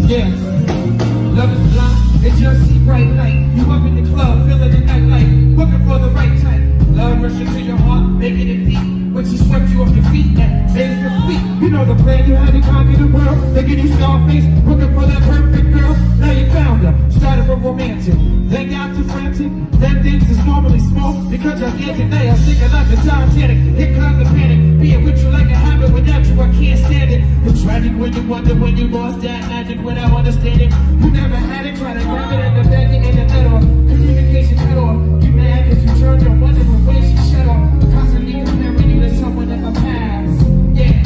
Yeah, love is blind, it just see bright light. You up in the club, feeling the nightlight, looking for the right type. Love rushing to your heart, making it beat. When she swept you off your feet and made it complete. You know the plan, you had to conquer the world. Thinking you Scarface, looking for that perfect girl. Now you found her, started with romantic, then got too frantic. Then things is normally small, because you're gigantic. Now you're sinking like a Titanic. Here comes the panic, being with you like a habit. Without you I can't stand it. It's tragic when you wonder when you lost that magic without understanding. You never had it, try to grab it in the back and in the middle. Communication cut off, you mad cause you turned your wondering when she shut off. Constantly comparing you to someone in my past. Yeah.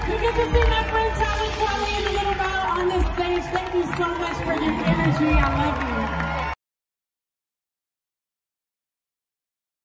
Kweli and a little bow on this stage. Thank you so much for your energy. I love